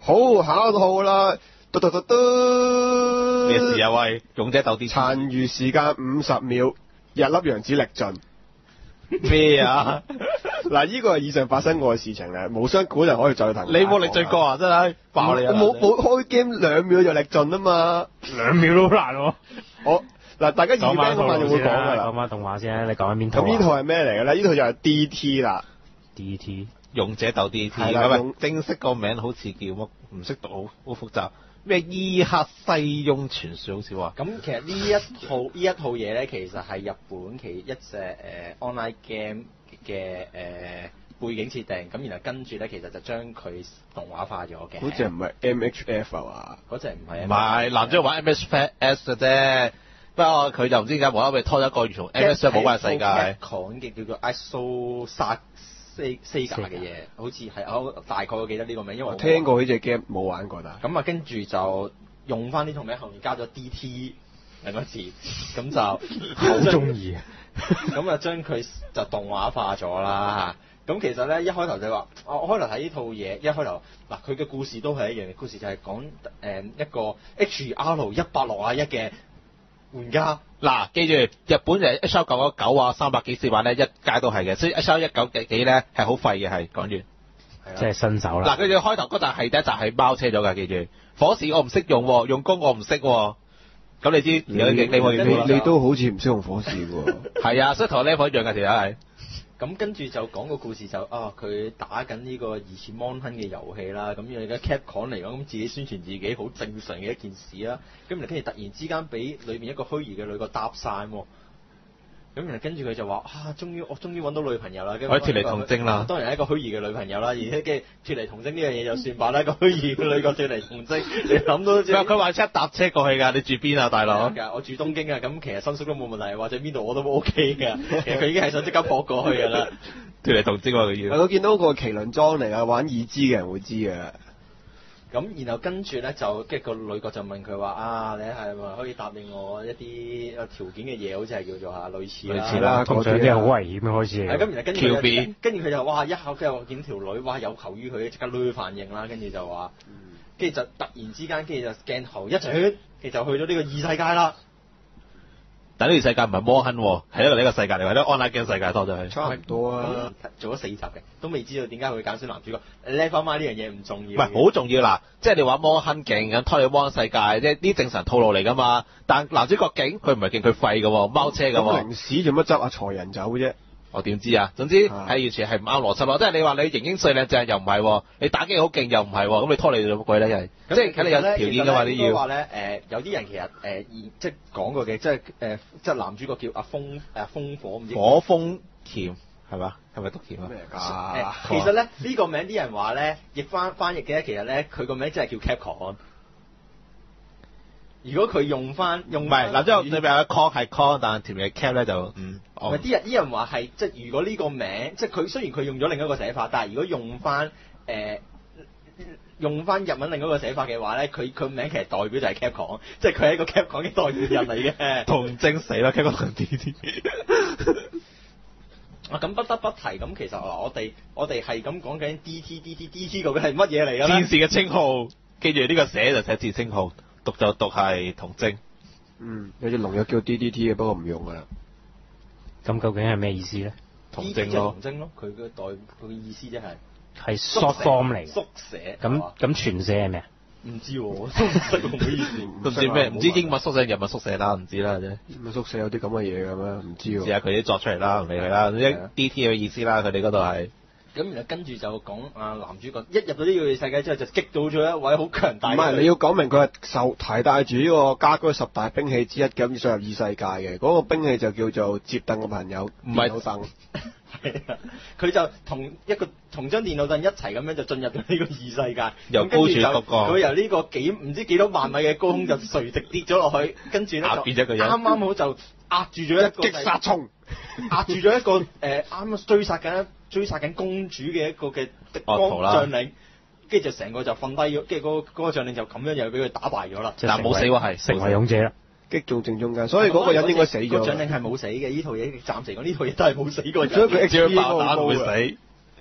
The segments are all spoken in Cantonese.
好考到好啦，嘟嘟嘟嘟。 咩事啊？喂，勇者鬥 D， 殘餘時間50秒，日粒楊子力盡。 咩啊？ 嗱，呢個係以上發生過嘅事情咧，無相估就可以再騰。 你冇力最過啊！真係爆你啊！ 冇開 game 2秒就力盡啊嘛 ，2秒都好難喎。 我嗱，大家二 band 嗰晚就會講㗎啦。 講翻動畫先，你講緊邊套？ 咁呢套係咩嚟嘅咧？呢套就係 DT 啦。 DT 勇者鬥 DT， 係啦， 正式個名好似叫乜？唔識讀，好複雜。咩伊克西翁傳說好似話。 咁其實呢一套嘢咧，其實係日本一隻online game 嘅背景設定，咁然後跟住咧，其實就將佢動畫化咗嘅。 嗰隻唔係 MHF 啊嘛？ 嗰隻唔係。 唔係，男主角玩 MHS 嘅啫。不過佢就唔知點解無啦啦拖咗一個同 MS 冇關嘅世界。 講嘅叫做 ISO Sega 嘅嘢，好似係我大概記得呢個名，因為我聽過呢隻 game 冇玩過但。 咁啊，跟住就用翻呢套名後面加咗 DT 兩個字，咁就好中意。 咁啊，將佢就動畫化咗啦。咁其實咧，一開頭就話，我開頭睇呢套嘢，一開頭嗱，佢嘅故事都係一樣嘅故事，就係講一個 HR161嘅玩家。 嗱，記住日本就係 HR919啊，300幾4萬咧，一街都係嘅，所以 HR190幾咧係好廢嘅，係講完。 即係新手啦。 嗱，佢哋開頭嗰集係第一集係包車咗㗎，記住。火矢我唔識用喎，用弓我唔識喎。咁你知你都好似唔識用火矢喎。 係啊，所以同我 level 一樣㗎，其實係。 咁跟住就講個故事就佢打緊呢個疑似 Mon Hun 嘅遊戲啦，咁而家 Capcom 嚟講，咁自己宣傳自己好正常嘅一件事啦。咁然後跟住突然之間俾裏面一個虛擬嘅女角搭訕喎。咁然後跟住佢就話我終於揾到女朋友啦， 可以脫離童貞啦。 當然係一個虛擬嘅女朋友啦，而且嘅脫離童貞呢樣嘢就算罷啦，一個虛擬嘅女角脫離童貞，你諗到佢話車搭車過去㗎，你住邊啊，大佬？ 我住東京啊，咁其實新宿都冇問題，或者邊度我都 OK 㗎。其實佢已經係想即刻撲過去㗎啦。 脫離童貞喎佢要。 我見到個麒麟裝嚟㗎，玩已知嘅人會知嘅。 咁然後跟住咧就跟住個女角就問佢話你係咪可以答應我一啲條件嘅嘢，好似係叫做類似啦， 通常啲好危險嘅開始。 咁然後跟住佢就一下跟住見條女有求於佢，即刻女反應啦，跟住就話，跟住就突然之間跟住就鏡頭一轉，跟住就去咗呢個異世界啦。 但呢個世界唔係摩亨喎，係呢個世界嚟，或者 online game 世界多咗係。 差唔多啊， 做咗4集嘅，都未知道點解會揀選男主角。level 翻呢樣嘢唔重要。 唔係好重要嗱，即係你話摩亨勁咁拖你摩亨世界，即係啲正常套路嚟㗎嘛。但男主角勁，佢唔係勁，佢廢㗎喎，貓車㗎喎。 咁零屎做乜執阿財人走啫？ 我點知啊？總之係完全係唔啱邏輯咯。即係你話你型英帥靚正又唔係喎，你打機好勁又唔係喎，咁你拖你做乜鬼咧？又係即係睇你有條件㗎嘛？啲要話咧有啲人其實即係講過嘅，即係男主角叫阿風火唔知火風鉗係嘛？係咪讀鉗啊？ 咩㗎？ 其實咧呢個名啲人話咧譯翻譯嘅，其實咧佢個名真係叫 Capcom。如果佢用翻唔係嗱，即係裏邊有 con 係 con，但係條嘅 cap 咧就唔係啲人話係即係如果呢個名即係佢雖然佢用咗另一個寫法，但係如果用翻日文另一個寫法嘅話咧，佢名其實代表就係 Capcom，即係佢係一個 Capcom 嘅代言人嚟嘅。 童貞死啦 Capcom 同 DT。 咁不得不提咁，其實我哋係咁講緊 DT 究竟係乜嘢嚟㗎咧？ 戰士嘅稱號，記住呢個寫就寫字稱號。讀就讀係童貞。 有隻龍又叫 DDT 嘅，不過唔用㗎啦。 咁究竟係咩意思咧？ 童貞咯，佢嘅意思即係 short form 嚟嘅。 縮寫。 咁全寫係咩啊？ 唔知喎，都唔識唔好意思。 都唔知咩？唔知英文縮寫、日文縮寫啦，唔知啦啫。 英文縮寫有啲咁嘅嘢嘅咩？唔知喎。 試下佢啲作出嚟啦，唔理佢啦。DT 嘅意思啦，佢哋嗰度係。 咁然後跟住就講男主角一入到呢個世界之後就擊到咗一位好強大嘅。 唔係，你要講明佢係提帶住呢個家居10大兵器之一咁上入異世界嘅。嗰個兵器就叫做接凳嘅朋友， 唔係電腦凳。 係啊，佢就同張電腦凳一齊咁樣就進入咗呢個異世界。 由高處嗰個。 佢由呢個唔知幾多萬米嘅高空就垂直跌咗落去，跟住咧就變咗個人。 啱啱好就壓住咗一個擊殺蟲， 壓住咗一個啱啱追殺緊公主嘅一個嘅敵方將領，跟住就成個就瞓低咗，跟住嗰個將領就咁樣又俾佢打敗咗啦。 但冇死喎，係成為勇者啦， 擊中正中間，所以嗰個人應該死咗。 個將領係冇死嘅，呢套嘢暫時講呢套嘢都係冇死過。 所以佢 XP 爆彈會死。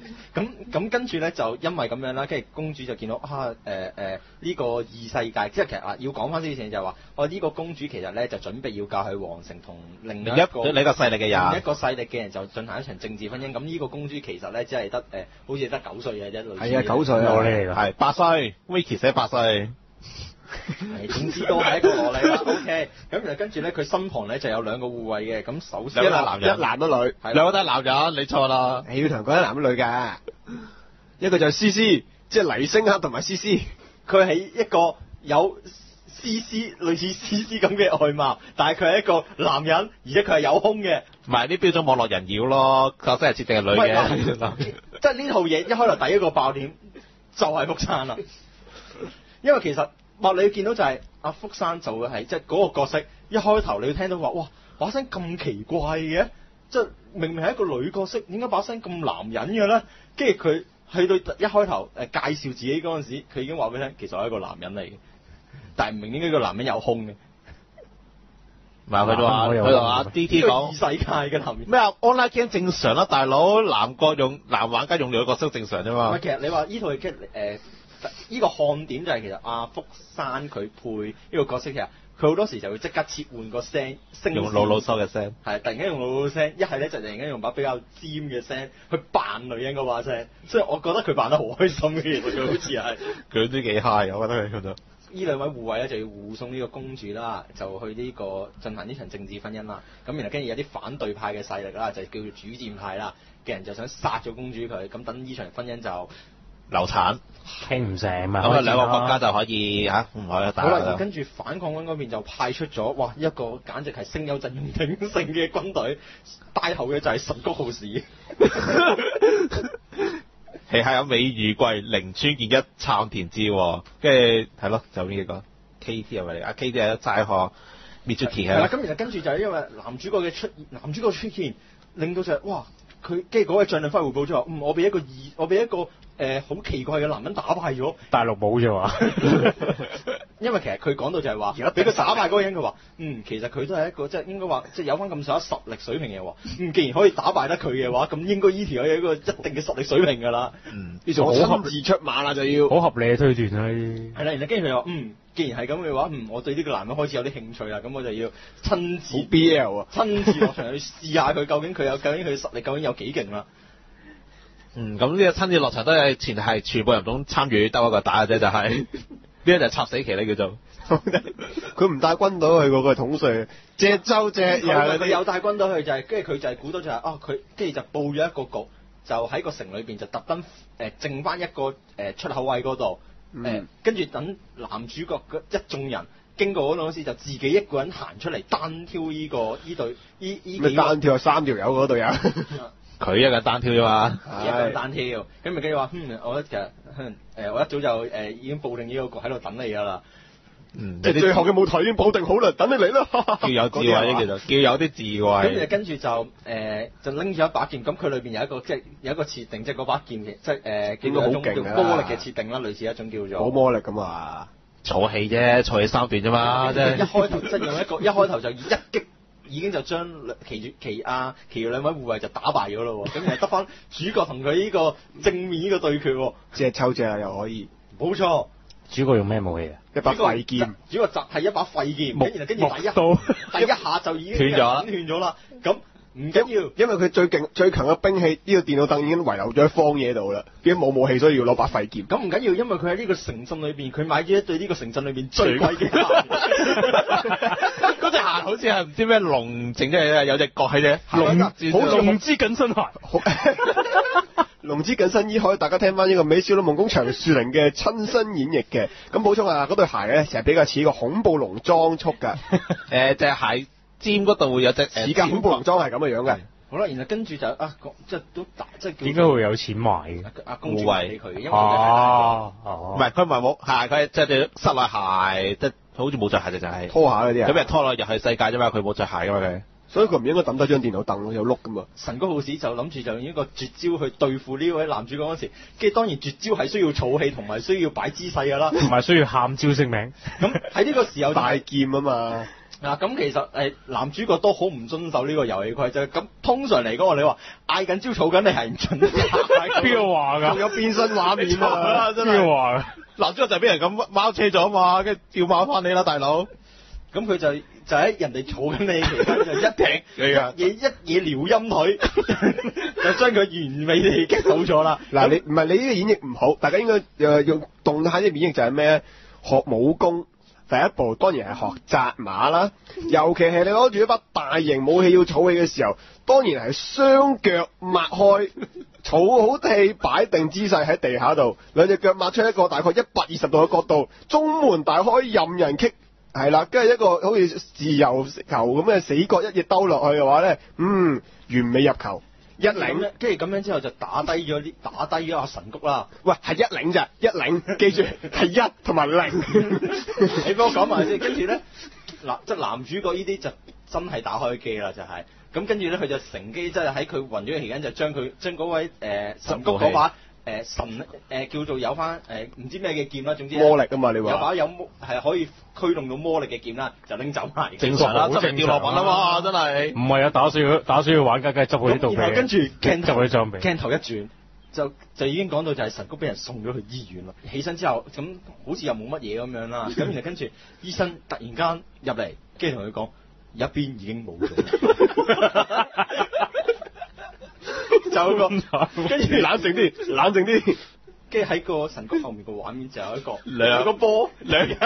咁跟住咧就因為咁樣啦，跟住公主就見到呢個異世界，即係其實要講翻之前就係話，呢個公主其實咧就準備要嫁去皇城，同另一個勢力嘅人， 另一個勢力嘅人就進行一場政治婚姻。咁呢個公主其實咧只係得好似得9歲嘅啫，類似。 係啊，9歲啊， 蘿莉嚟㗎， 係8歲，Vicky 寫8歲。 總之都係一個蘿莉啦。OK， 咁然後跟住咧，佢身旁咧就有2個護衛嘅。咁首先一男人一男一女， 兩個都係男人，你錯啦。 要同人講一男一女㗎，一個就係思思，即係黎星克同埋思思， 佢係一個有類似思思咁嘅外貌，但係佢係一個男人，而且佢係有胸嘅。 唔係啲標準網絡人妖咯，角色係設定係女嘅。 即係呢套嘢一開頭第一個爆點就係福山啦，因為其實你見到就係福山就會係即係嗰個角色一開頭你會聽到話哇把聲咁奇怪嘅，即係明明係一個女角色，點解把聲咁男人嘅咧？跟住佢去到一開頭介紹自己嗰陣時，佢已經話俾你聽，其實我係一個男人嚟嘅，但係唔明點解個男人有胸嘅。 唔係佢話 DT 講異世界嘅男人咩啊 ？online game 正常啦，大佬男玩家用兩個角色正常啫嘛。 唔係，其實你話呢套劇呢個看點就係其實福山佢配呢個角色，其實佢好多時就會即刻切換個聲用老收嘅聲， 係突然間用老聲，一係咧就突然間用把比較尖嘅聲去扮女人嗰把聲，所以我覺得佢扮得好開心嘅，其實佢好似係佢都幾 high，我覺得佢咁。 呢2位護衛咧就要護送呢個公主啦，就去呢個進行呢場政治婚姻啦。咁然後跟住有啲反對派嘅勢力啦，就叫做主戰派啦嘅人就想殺咗公主佢，咁等呢場婚姻就流產傾唔成嘛。 咁兩個國家就可以唔可以打。 好啦，跟住反抗軍嗰邊就派出咗一個簡直係聲優陣容鼎盛嘅軍隊，帶頭嘅就係神谷浩史。 旗下有美如貴、鈴川健一、杉田智和，跟住係咯，就呢幾個 KT 係咪嚟？阿 KT 係齋學 Mitsuki 係啦。 咁然後跟住就係因為男主角出現，令到就係佢跟住嗰位將領翻嚟匯報咗話，我俾一個好奇怪嘅男人打敗咗。 大陸冇啫話， 因為其實佢講到就係話，俾佢打敗嗰個人，佢話其實佢都係一個即係應該話即係有翻咁上下實力水平嘅喎。既然可以打敗得佢嘅話，咁應該呢條有一個一定嘅實力水平㗎啦。 呢種好親自出馬啦，就要好合理嘅推斷啦。 係啦，然後跟住佢話既然係咁嘅話，我對呢個男人開始有啲興趣啦，咁我就要親自 BL 啊， 親自落場去試下佢究竟佢嘅實力究竟有幾勁啦。 咁呢個親自落場都係前係全部人都參與得一個打嘅啫，就係呢個就係插死期咧叫做。 佢唔帶軍隊去過，佢係統帥，隻州隻又係佢有帶軍隊去就係，跟住佢就係估到就係佢跟住就佈咗一個局，就喺個城裏邊就特登剩翻一個出口位嗰度。跟住等男主角一眾人經過嗰度嗰時，就自己一個人行出嚟單挑呢隊呢幾個單挑有3條友嗰度有， 佢一個單挑啫嘛， 一個單挑，咁咪跟住話我其實我一早就已經佈定呢個局喺度等你㗎啦。 即係最後嘅舞台已經佈定好啦，等你嚟啦。 叫有智慧啫，其實叫有啲智慧。 咁跟住就拎住一把劍，咁佢裏邊有一個即係有一個設定，即係嗰把劍嘅即係叫做一種叫魔力嘅設定啦，類似一種叫做冇魔力咁啊， 儲氣啫，儲氣3段啫嘛，即係一開頭即係用一開頭就一擊已經就將其餘2位護衛就打敗咗咯喎，咁然後得翻主角同佢呢個正面呢個對決喎， 即係抽隻又可以， 冇錯。 主角用咩武器啊？ 一把廢劍， 主角係一把廢劍，跟住第一下就已經斷咗啦。咁唔緊要， 因為佢最強嘅兵器呢個電腦凳已經遺留咗喺荒野度啦，已經冇武器，所以要攞把廢劍。 咁唔緊要，因為佢喺呢個城鎮裏邊，佢買咗一對呢個城鎮裏邊最貴嘅鞋。 嗰隻鞋好似係唔知咩龍整啫，有隻角喺隻龍之緊身鞋。 龍之緊身衣可以大家聽翻呢個美少女夢工長樹玲嘅親身演繹嘅。咁補充下，嗰對鞋咧成日比較似個恐怖龍裝束㗎。 隻鞋尖嗰度會有隻似架恐怖龍裝係咁嘅樣嘅。 好啦，然後跟住就即係都打即係點解會有錢買嘅？ 公主俾佢，因為唔係佢唔係冇鞋，佢係即係室內鞋，即係好似冇着鞋就係拖下嗰啲啊。 咁咪拖落入去世界啫嘛，佢冇着鞋㗎嘛佢。 所以佢唔應該抌低張電腦凳，有碌噶嘛。 神谷浩史就諗住就用一個絕招去對付呢位男主角嗰時，跟住當然絕招係需要儲氣同埋需要擺姿勢㗎啦， 同埋需要喊招聲名。 咁喺呢個時候大劍啊嘛。 嗱，咁其實男主角都好唔遵守呢個遊戲規則。咁通常嚟講，你話嗌緊招嘈緊，你係唔準嗌。 邊個話㗎？ 仲有變身畫面啊！真邊個係。 話㗎？ 男主角就係俾人咁貓車咗啊嘛，跟住調貓翻你啦，大佬。 咁佢就喺人哋嘈緊你期間，就一踢你啊一嘢撩陰腿，就將佢完美地擊倒咗啦。 嗱，你唔係你呢個演繹唔好，大家應該用動態啲演繹就係咩咧？學武功第一步當然係學紮馬啦，尤其係你攞住一把大型武器要儲氣嘅時候，當然係雙腳擘開，儲好氣，擺定姿勢喺地下度，兩隻腳擘出一個大概120度嘅角度，中門大開任人擊。係啦，跟住一個好似自由球咁嘅死角一嘢兜落去嘅話咧，完美入球，一領。 跟住咁樣之後就打低咗阿神谷啦。 喂，係一領咋，一領，記住係一同埋零。 你幫我講埋先，跟住咧即係男主角呢啲就真係打開機啦，就係咁跟住咧佢就乘機即係喺佢暈咗嘅期間就將嗰位神谷嗰把叫做有翻唔知咩嘅劍啦，總之魔力啊嘛，你話有把係可以驅動到魔力嘅劍啦，就拎走埋。 正常啦，真係掉落品啊嘛，真係。 唔係啊，打輸嘅玩家梗係執佢啲道具。 然後跟住執佢啲裝備。 鏡頭一轉，就已經講到就係神谷俾人送咗去醫院啦。起身之後咁好似又冇乜嘢咁樣啦。咁然後跟住醫生突然間入嚟，跟住同佢講一邊已經冇咗。就個，跟住冷靜啲， 跟住喺個神谷後面個畫面就有一個兩個波兩粒，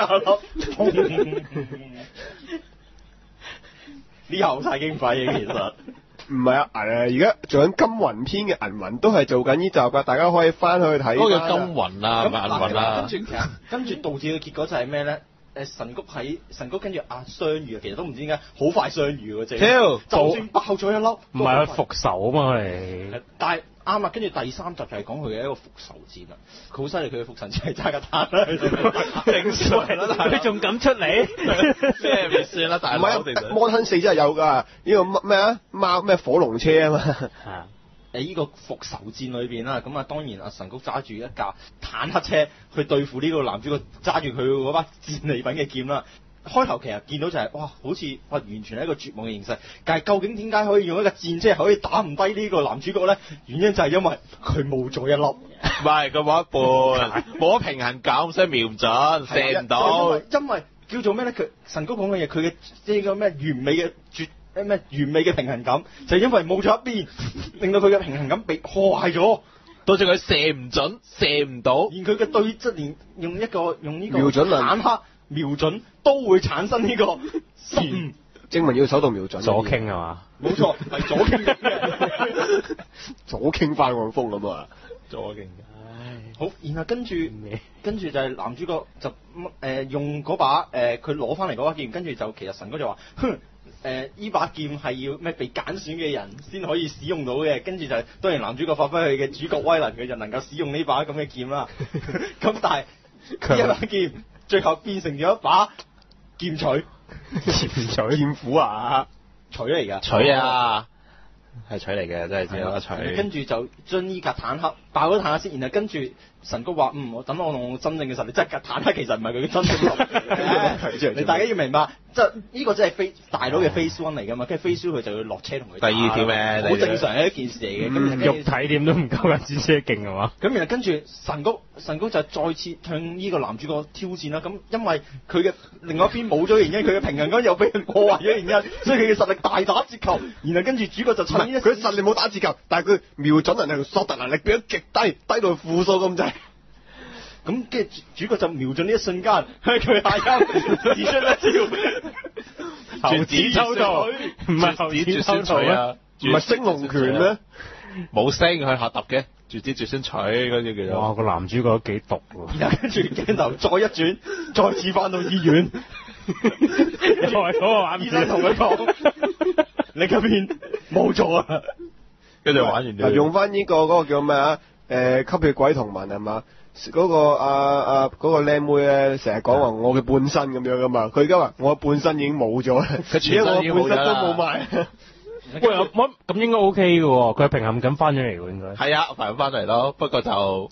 呢下好晒經費嘅其實。 唔係啊，而家做緊金雲篇嘅銀魂都係做緊呢集㗎，大家可以翻去睇。 嗰個叫金雲啦，唔係銀魂啦。 跟住導致嘅結果就係咩咧？神谷跟住相遇，其實都唔知點解好快相遇喎，就算爆咗一粒， 唔係佢復仇啊嘛你。 但係啱啊，跟住第3集就係講佢嘅一個復仇戰啦。佢好犀利，佢嘅復仇戰係揸架坦啦， 正常啦， 佢仲敢出嚟？ 咩咪算啦，大佬。 唔係啊，摩吞4真係有㗎，呢個咩啊貓咩火龍車啊嘛。 呢個復仇戰裏邊啦，咁當然阿神谷揸住一架坦克車去對付呢個男主角揸住佢嗰把戰利品嘅劍啦。開頭其實見到就係哇，好似完全係一個絕望嘅形勢。但係究竟點解可以用一架戰車可以打唔低呢個男主角咧？原因就係因為佢冇咗一粒， 唔係佢冇一半，冇咗平衡感，所以瞄唔準，射唔到。 因為叫做咩咧？佢神谷講嘅嘢，佢嘅呢個咩完美嘅完美嘅平衡感，就係因為冇咗一邊，令到佢嘅平衡感被破壞咗， 導致佢射唔準，射唔到。 連佢嘅對質，連用呢個瞄準坦克瞄準都會產生呢個證明要手動瞄準。 左傾係嘛？ 冇錯，係左傾嘅， 左傾翻個風咁啊！ 左傾。 好，然後跟住就係男主角就用嗰把佢攞翻嚟嗰把劍，跟住就其實神哥就話，依把劍係要咩被揀選嘅人先可以使用到嘅，跟住就當然男主角發揮佢嘅主角威能，佢就能夠使用呢把咁嘅劍啦。咁但係呢一把劍最後變成咗一把劍錘， 劍斧啊， 錘嚟㗎， 錘啊！係錘嚟嘅，真係只有得錘。 跟住就將呢架坦克爆咗坦克先，然後跟住神谷話：我等我用真正嘅實力，即係架坦克其實唔係佢嘅真正實力。你大家要明白，即係呢個真係大佬嘅 Phase 1嚟㗎嘛，跟住 Phase 2佢就要落車同佢打。 第二條咩？ 好正常嘅一件事嚟嘅。 肉體點都唔夠架戰車勁係嘛？ 咁然後跟住神谷就再次向呢個男主角挑戰啦。咁因為佢嘅另外一邊冇咗原因，佢嘅平衡感又俾人破壞咗原因，所以佢嘅實力大打折扣。然後跟住主角就趁呢佢實力冇打折扣，但係佢瞄準能力、索特能力變咗極低，低到負數咁滯。 咁跟住主角就瞄準呢一瞬間，向佢下腰指出一招猴子偷桃，唔係猴子偷桃啊， 唔係升龍拳咩？ 冇升，佢下揼嘅，絕子絕孫取嗰啲叫做。 哇！個男主角都幾毒喎。 然後跟住鏡頭再一轉，再次翻到醫院， 又係嗰個畫面。 醫生同佢講：你嗰邊冇咗啊！ 跟住玩完咗。 用翻呢個嗰個叫咩啊？吸血鬼同盟係嘛？嗰個嗰個靚妹咧，成日講話我嘅半身咁樣噶嘛，佢而家話我嘅半身已經冇咗啦， 佢全身已經冇咗啦， 我半身都冇埋。 喂，咁應該 OK 嘅喎，佢係平衡感翻咗嚟喎，應該。 係啊，平衡翻嚟咯，不過就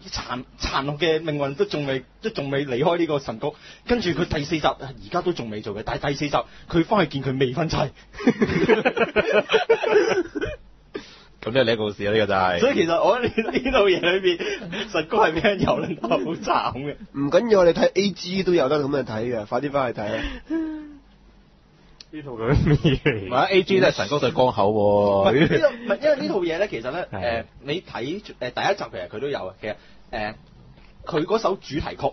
殘酷嘅命運都仲未離開呢個神谷，跟住佢第4集而家都仲未做嘅，但係第4集佢翻去見佢未婚妻。 咁即係你嘅故事啊，呢個就係。 所以其實我呢套嘢裏邊，神谷係俾人蹂躪得好慘嘅。 唔緊要，我哋睇 A.G. 都有得咁樣睇嘅，快啲翻去睇啊！ 呢套究竟咩嚟？ 唔係 A.G. 都係神谷對江口喎。 因為呢套嘢咧，其實咧你睇第一集其實佢都有嘅，其實佢嗰首主題曲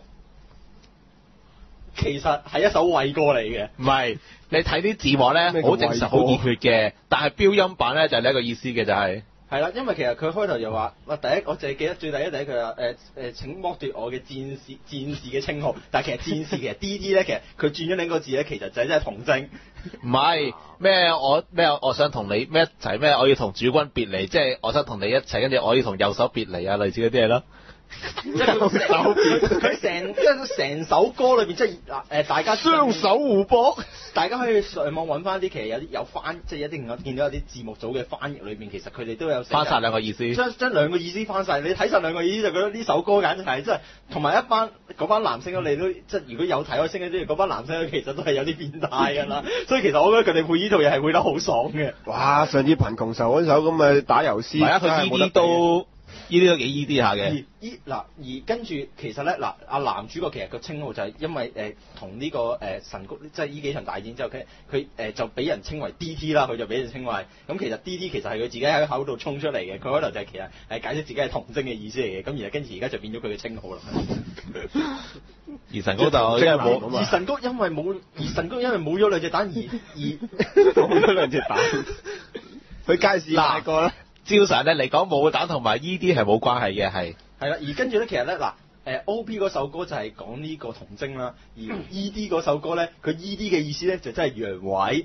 其實係一首慰歌嚟嘅。 唔係，你睇啲字幕咧，好正常，好熱血嘅，但係標音版咧就係呢一個意思嘅，就係。 係啦，因為其實佢開頭就話，我淨係記得最第一佢話請剝奪我嘅戰士嘅稱號，但係其實戰士其實 D.D. 咧，其實佢轉咗兩個字咧，其實就係真係童貞。 唔係我想同你咩一齊咩？我要同主君別離，即係我想同你一齊，跟住我要同右手別離啊，類似嗰啲嘢咯。 即係佢成首歌裏邊，即係大家雙手互搏， 大家可以上網揾翻啲，其實有翻，即係一定我見到有啲字幕組嘅翻譯裏邊，其實佢哋都有翻晒兩個意思， 將兩個意思翻晒。你睇晒兩個意思就覺得呢首歌簡直係真係，同埋嗰班男星你都即係如果有睇開星嗰啲，嗰班男星其實都係有啲變態㗎啦。所以其實我覺得佢哋配呢套嘢係配得好爽嘅。 哇！上次貧窮仇嗰首咁嘅打油詩， 係啊，佢呢啲都幾 ED 下嘅。 而跟住其實咧阿男主角其實個稱號就係因為同呢個神谷即係呢幾場大戰之後，佢就俾人稱為 D.T. 啦，佢就俾人稱為咁。其實 D.T. 其實係佢自己喺口度衝出嚟嘅，佢開頭就係其實係解釋自己係童貞嘅意思嚟嘅。咁跟住而家就變咗佢嘅稱號啦。 而神谷就因為冇， 而神谷因為冇咗兩隻蛋冇咗兩隻蛋，佢街市買過啦。 照常咧嚟講，冇蛋同埋 ED 係冇關係嘅，係啦。而跟住咧，其實咧OP 嗰首歌就係講呢個童貞啦，而 ED 嗰首歌咧，佢 ED 嘅意思咧就真係陽痿。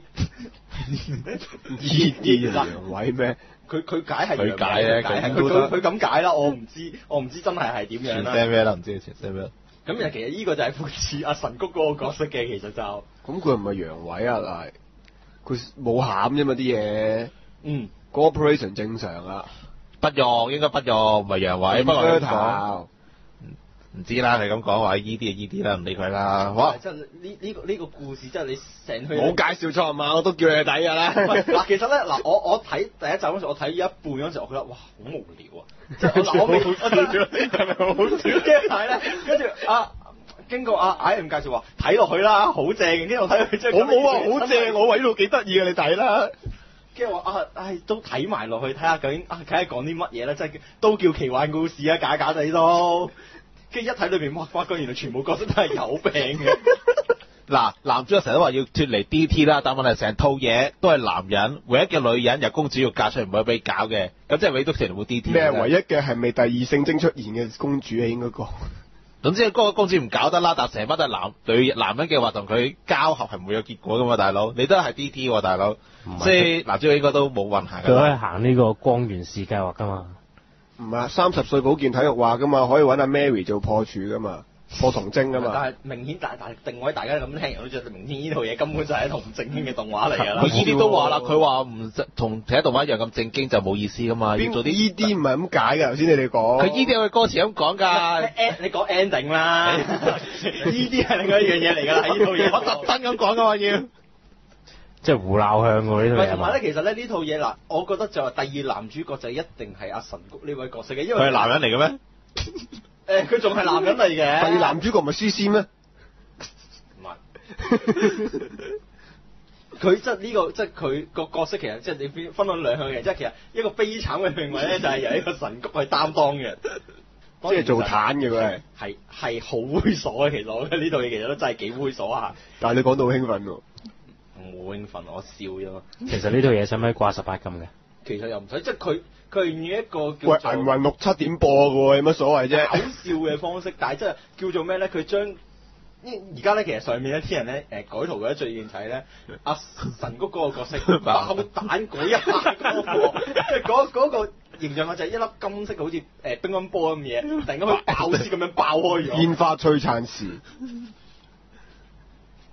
ED 陽痿咩？ 佢解係佢解咧， 佢咁解啦，我唔知真係點樣啦。 全咩啦？唔知全寫咩？ 咁其實呢個就係諷刺阿神谷嗰個角色嘅，其實就咁佢唔係陽痿啊，佢冇餡啫嘛啲嘢。operation 正常啊， 應該不用，唔係陽痿，不過講唔知啦，你咁講話 ED 就 ED 啦，唔理佢啦。好， 即係呢個故事，即係你成去冇介紹錯嘛，我都叫你睇㗎啦。 嗱，其實咧我睇第一集嗰時，我睇一半嗰時，我覺得哇好無聊啊！即係我未好笑咗，係咪好笑？跟住經過IM 介紹話睇落去啦，好正嘅。跟住我睇佢真係我冇話好正，我話呢度幾得意嘅，你睇啦。 跟住話都睇埋落去睇下究竟睇下講啲乜嘢咧，即係都叫奇幻故事啊，假假地都。跟住一睇裏邊，哇！發覺原來全部角色都係有病嘅。 嗱，男主角成日都話要脫離 D.T. 啦，但問題成套嘢都係男人，唯一嘅女人由公主要嫁出嚟，唔會俾搞嘅。咁即係唯獨成日冇 D.T. 咩？唯一嘅係未第二性徵出現嘅公主啊，應該講。 總之嗰個公主唔搞得啦，但成班都係男人嘅話，同佢交合係唔會有結果噶嘛，大佬。你都係 D.T. 喎，大佬。即係男主角應該都冇運行。 佢可以行呢個光源氏計劃噶嘛？ 唔係30歲保健體育話噶嘛，可以揾阿 Mary 做破處噶嘛，破童貞噶嘛。 但係明顯但定位大家咁聽人都知，明顯呢套嘢根本就係同正經嘅動畫嚟㗎啦。 佢呢啲都話啦，佢話唔同其他動畫一樣咁正經就冇意思噶嘛。要做啲呢啲唔係咁解㗎，頭先你哋講。 佢呢啲嘅歌詞咁講㗎。 你講 ending 啦，呢啲係另外一樣嘢嚟㗎啦，喺呢套嘢。 我特登咁講㗎嘛要。 即係胡鬧向喎呢套嘢。 同埋咧，其實咧呢套嘢我覺得就係第二男主角就一定係阿神谷呢位角色嘅，因為佢係男人嚟嘅咩？ 佢仲係男人嚟嘅。 第二男主角唔係 CC 咩？ 唔係。佢即係呢個，即係佢個角色其實即係你分咗兩向嘅，即係其實一個悲慘嘅命運咧，就係由一個神谷去擔當嘅。 即係做攤嘅佢係好猥瑣嘅，其實我覺得呢套嘢其實都真係幾猥瑣啊！ 但係你講到好興奮喎。 冇興奮，我笑啫嘛。 其實呢套嘢使唔使掛18禁嘅？ 其實又唔使，即係佢係用一個叫喂銀魂6、7點播嘅喎，有乜所謂啫？ 搞笑嘅方式，但係即係叫做咩咧？佢將而家咧，其實上面一啲人咧改圖覺得最願睇咧，阿神谷嗰個角色爆彈嗰一下嗰個，即係嗰個形象就係一粒金色好似乒乓波咁嘅嘢，突然間佢爆絲咁樣爆開咗。 煙花璀璨時。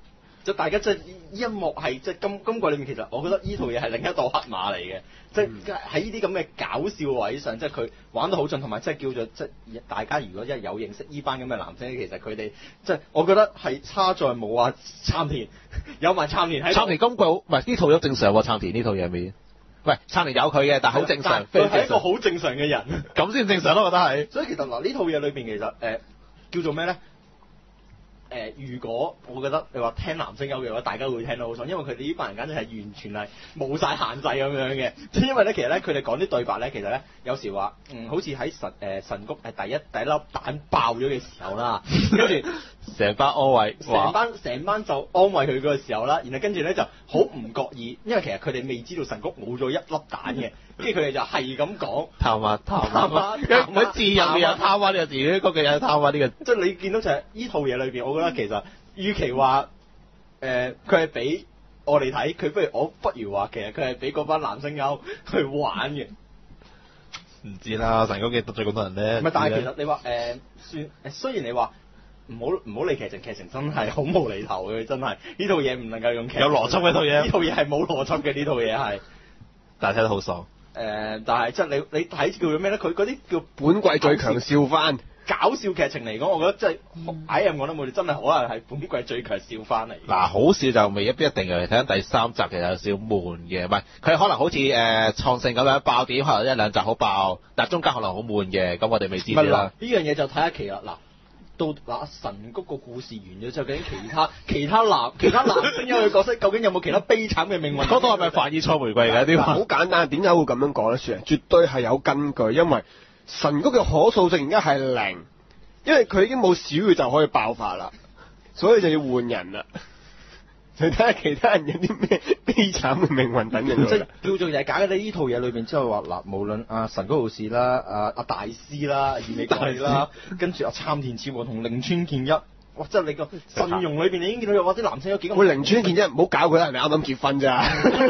即係大家即係呢一幕係即係今季裏面，其實我覺得呢套嘢係另一道黑馬嚟嘅，即係喺呢啲咁嘅搞笑位上，即係佢玩得好盡，同埋即係叫做即係大家如果一係有認識呢班咁嘅男星，其實佢哋即係我覺得係差在冇話參田，有埋參田喺度。 參田今季唔係呢套都正常喎，參田呢套嘢未？喂，參田有佢嘅，但係好正常。 佢係一個好正常嘅人， 咁先正常咯，我覺得係。 所以其實嗱呢套嘢裏邊其實叫做咩咧？如果我覺得你話聽男聲優嘅話，大家會聽到好爽，因為佢哋呢班人簡直係完全係冇晒限制咁樣嘅。即係因為咧，其實咧佢哋講啲對白咧，其實咧有時話好似喺神谷係第一粒蛋爆咗嘅時候啦，跟住成班安慰， 成班就安慰佢嗰個時候啦，然後跟住咧就好唔覺意，因為其實佢哋未知道神谷冇咗一粒蛋嘅，跟住佢哋就係咁講探話，佢字入面有探話呢個字，嗰句有探話呢個， 即係你見到就係呢套嘢裏邊，我覺得其實與其話佢係俾我哋睇，佢不如話其實佢係俾嗰班男聲優去玩嘅。 唔知啦，神谷嘅得罪咁多人咧。 唔係，但係其實你話雖然你話唔好理劇情真係好無厘頭嘅，真係呢套嘢唔能夠用劇情有邏輯嘅套嘢， 呢套嘢係冇邏輯嘅，呢套嘢係。 但係睇得好爽。 但係即係你睇叫做咩咧？佢嗰啲叫本季最強笑翻。 搞笑劇情嚟講，我覺得真係IM講得冇，真係可能係本季最強笑翻嚟。 嗱，好笑就未必一定嘅，睇緊第3集其實有少少悶嘅，唔係佢可能好似創聖咁樣爆點，可能1-2集好爆，但係中間可能好悶嘅，咁我哋未知啦。 呢樣嘢就睇下期啦。到神谷個故事完咗之後，究竟其他男聲優嘅角色究竟有冇其他悲慘嘅命運？ 嗰度係咪凡爾賽玫瑰嘅啲？ 好簡單，點解會咁樣講咧？算絕對係有根據，因為神谷嘅可塑性而家係0，因為佢已經冇小宇宙可以爆發啦，所以就要換人啦。你睇下其他人有啲咩悲慘嘅命運等人。 即係叫做就係假嘅。你呢套嘢裏邊之後話嗱，無論神谷浩史啦、阿大師啦、二美貴啦，跟住阿參田次和同鈴川健一，哇！即係你個陣容裏邊，你已經見到有啲男聲有幾咁。 喂，鈴川健一唔好搞佢啦，係咪啱啱結婚咋？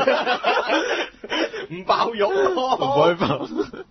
唔爆肉咯， 唔開爆。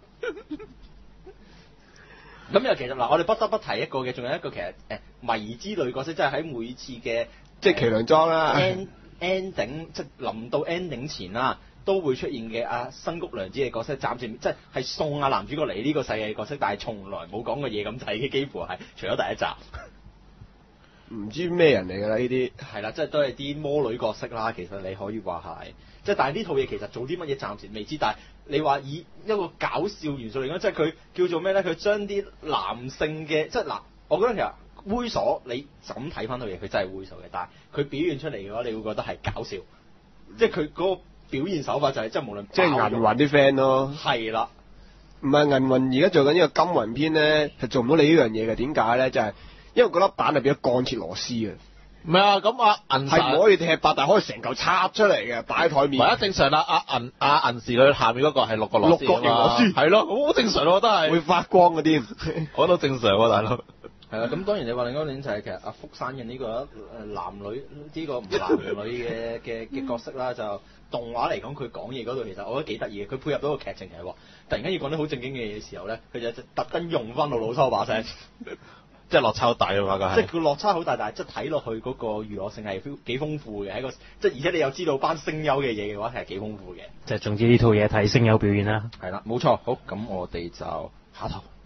咁又其實嗱，我哋不得不提一個嘅，仲有一個其實迷之類角色，即係喺每次嘅即係麒麟裝啦 ending 即係臨到 ending 前啦，都會出現嘅新谷良子嘅角色，暫時即係送男主角嚟呢個世界嘅角色，但係從來冇講過嘢咁睇嘅，幾乎係除咗第一集。 唔知咩人嚟㗎啦呢啲。 係啦，即係都係啲魔女角色啦。其實你可以話係，即係但係呢套嘢其實做啲乜嘢暫時未知，但係你話以一個搞笑元素嚟講，即係佢叫做咩咧？佢將啲男性嘅即係嗱，我覺得其實猥瑣你就咁睇翻套嘢，佢真係猥瑣嘅，但係佢表現出嚟嘅話，你會覺得係搞笑，即係佢嗰個表現手法就係即係無論即係銀魂啲 friend 咯。 係啦， 唔係銀魂而家做緊呢個金魂篇咧，係做唔到你呢樣嘢嘅。點解咧？就係因為嗰粒蛋係變咗鋼鐵螺絲嘅。 唔係啊，咁銀係唔可以踢爆，但係可以成嚿插出嚟嘅，擺喺台面。 唔係啊，正常啦。銀時佢下面嗰個係6個螺絲，6角形螺絲，係咯，好正常咯，我覺得係會發光嗰啲， 我覺得正常喎，大佬。 係啊，咁當然你話另一點就係其實阿福山嘅呢個男女呢個唔男女嘅角色啦，就動畫嚟講佢講嘢嗰度其實我覺得幾得意嘅，佢配合到個劇情係話，突然間要講啲好正經嘅嘢嘅時候咧，佢就特登用翻到老抽把聲。 即係落差好大啊嘛， 即係佢落差好大，但係即係睇落去嗰個娛樂性係幾豐富嘅，喺個即係而且你又知道班聲優嘅嘢嘅話係幾豐富嘅。 即係總之呢套嘢睇聲優表演啦。 係啦，冇錯。好，咁我哋就下套。